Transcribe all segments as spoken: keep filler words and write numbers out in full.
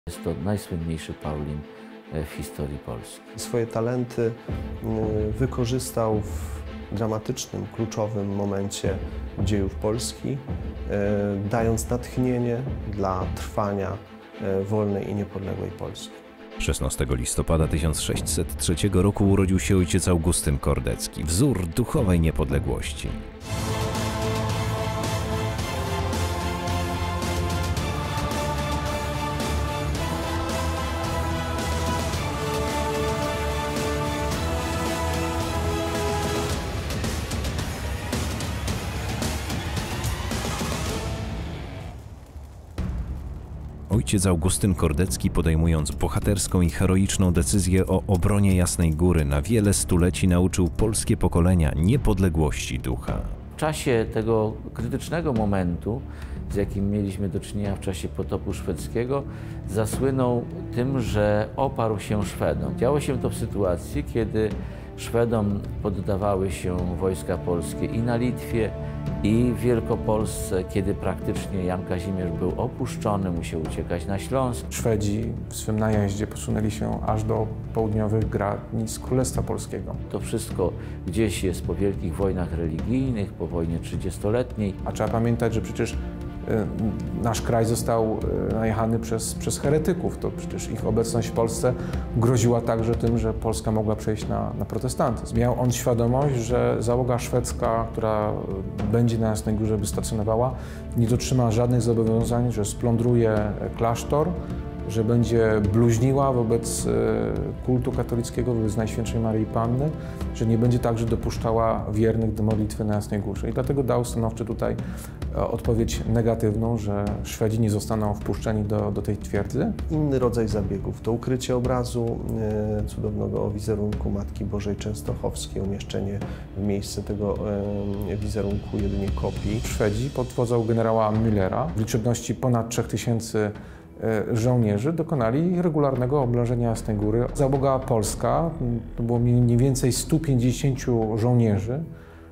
Jest to najsłynniejszy Paulin w historii Polski. Swoje talenty wykorzystał w dramatycznym, kluczowym momencie dziejów Polski, dając natchnienie dla trwania wolnej i niepodległej Polski. szesnastego listopada tysiąc sześćset trzeciego roku urodził się ojciec Augustyn Kordecki, wzór duchowej niepodległości. Ojciec Augustyn Kordecki, podejmując bohaterską i heroiczną decyzję o obronie Jasnej Góry, na wiele stuleci nauczył polskie pokolenia niepodległości ducha. W czasie tego krytycznego momentu, z jakim mieliśmy do czynienia w czasie potopu szwedzkiego, zasłynął tym, że oparł się Szwedom. Działo się to w sytuacji, kiedy Szwedom poddawały się wojska polskie i na Litwie, i w Wielkopolsce, kiedy praktycznie Jan Kazimierz był opuszczony, musiał uciekać na Śląsk. Szwedzi w swym najeździe posunęli się aż do południowych granic Królestwa Polskiego. To wszystko gdzieś jest po wielkich wojnach religijnych, po wojnie trzydziestoletniej. A trzeba pamiętać, że przecież nasz kraj został najechany przez, przez heretyków. To przecież ich obecność w Polsce groziła także tym, że Polska mogła przejść na, na protestantyzm. Miał on świadomość, że załoga szwedzka, która będzie na Jasnej Górze, by stacjonowała, nie dotrzyma żadnych zobowiązań, że splądruje klasztor, że będzie bluźniła wobec kultu katolickiego, wobec Najświętszej Maryi Panny, że nie będzie także dopuszczała wiernych do modlitwy na Jasnej Górze. I dlatego dał stanowczo tutaj odpowiedź negatywną, że Szwedzi nie zostaną wpuszczeni do, do tej twierdzy. Inny rodzaj zabiegów to ukrycie obrazu e, cudownego wizerunku Matki Bożej Częstochowskiej, umieszczenie w miejsce tego e, wizerunku jedynie kopii. Szwedzi pod wodzą generała Müllera w liczebności ponad trzech tysięcy żołnierzy dokonali regularnego oblężenia Jasnej Góry. Załoga polska, to było mniej więcej stu pięćdziesięciu żołnierzy,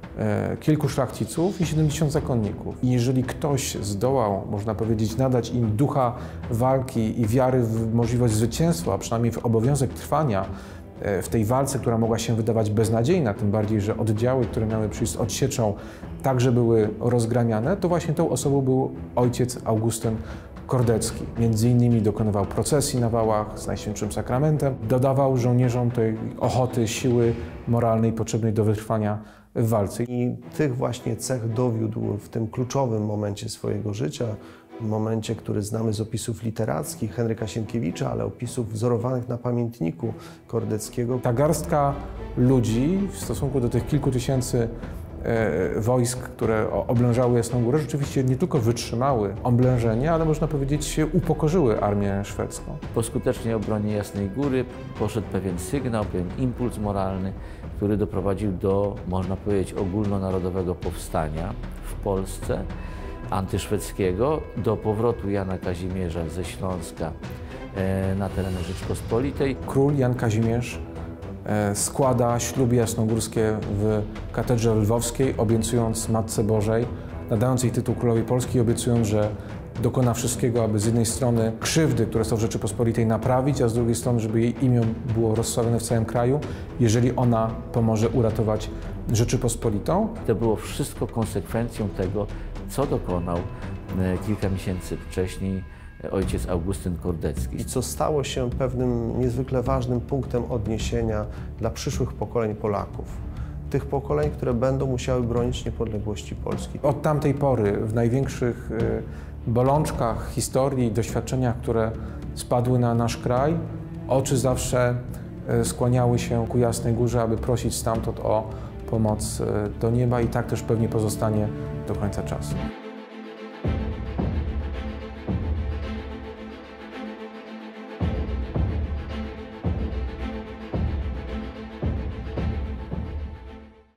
kilku szlachciców i siedemdziesięciu zakonników. I jeżeli ktoś zdołał, można powiedzieć, nadać im ducha walki i wiary w możliwość zwycięstwa, a przynajmniej w obowiązek trwania w tej walce, która mogła się wydawać beznadziejna, tym bardziej, że oddziały, które miały przyjść z odsieczą, także były rozgramiane, to właśnie tą osobą był ojciec Augustyn Kordecki. Między innymi dokonywał procesji na wałach z Najświętszym Sakramentem, dodawał żołnierzom tej ochoty, siły moralnej potrzebnej do wytrwania w walce. I tych właśnie cech dowiódł w tym kluczowym momencie swojego życia, w momencie, który znamy z opisów literackich Henryka Sienkiewicza, ale opisów wzorowanych na pamiętniku Kordeckiego. Ta garstka ludzi w stosunku do tych kilku tysięcy wojsk, które oblężały Jasną Górę, rzeczywiście nie tylko wytrzymały oblężenie, ale można powiedzieć upokorzyły armię szwedzką. Po skutecznej obronie Jasnej Góry poszedł pewien sygnał, pewien impuls moralny, który doprowadził do, można powiedzieć, ogólnonarodowego powstania w Polsce, antyszwedzkiego, do powrotu Jana Kazimierza ze Śląska na tereny Rzeczpospolitej. Król Jan Kazimierz składa śluby jasnogórskie w katedrze lwowskiej, obiecując Matce Bożej, nadając jej tytuł Królowej Polski, obiecując, że dokona wszystkiego, aby z jednej strony krzywdy, które są w Rzeczypospolitej, naprawić, a z drugiej strony, żeby jej imię było rozsławione w całym kraju, jeżeli ona pomoże uratować Rzeczypospolitą. To było wszystko konsekwencją tego, co dokonał kilka miesięcy wcześniej ojciec Augustyn Kordecki. I co stało się pewnym niezwykle ważnym punktem odniesienia dla przyszłych pokoleń Polaków. Tych pokoleń, które będą musiały bronić niepodległości Polski. Od tamtej pory w największych bolączkach historii i doświadczeniach, które spadły na nasz kraj, oczy zawsze skłaniały się ku Jasnej Górze, aby prosić stamtąd o pomoc do nieba i tak też pewnie pozostanie do końca czasu.